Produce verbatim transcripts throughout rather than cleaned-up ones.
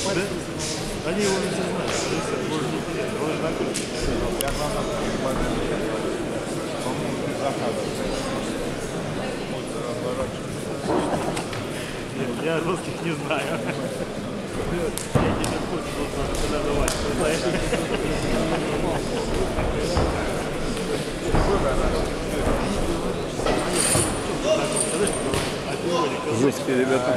Да? Они его не знают. Может, интересно. Он же находится. Я главное, по-моему, ты заказываешь. Нет, я русских не знаю. Я тебе курс буду подавать. Жесткие ребята.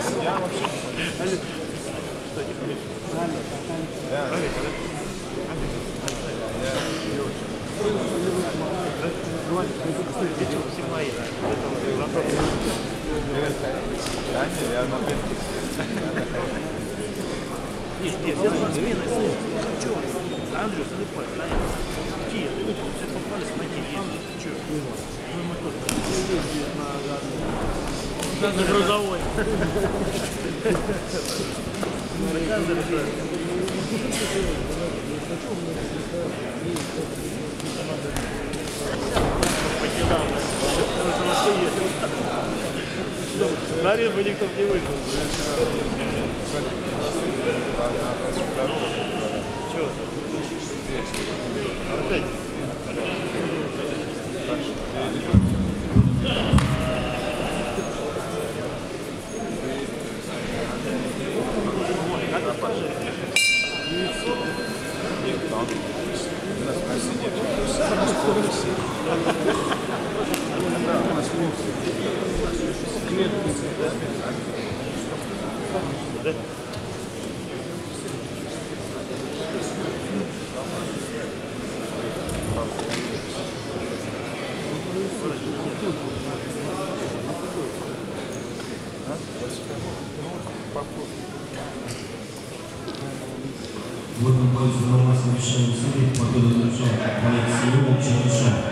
Нет, нет, я спортсмены, сын. Чего? Андрюс, не плачь, да? Чьи? Все попали смотреть. Чего? Ну, мы тут. На грузовой. Покидал. Смотри, бы никто не вышел. Чего? Опять? Когда пошли? Нет, там. У нас посидели. Да? В этом бою занимался решение судей, победу держал боец Сеула Чарышев.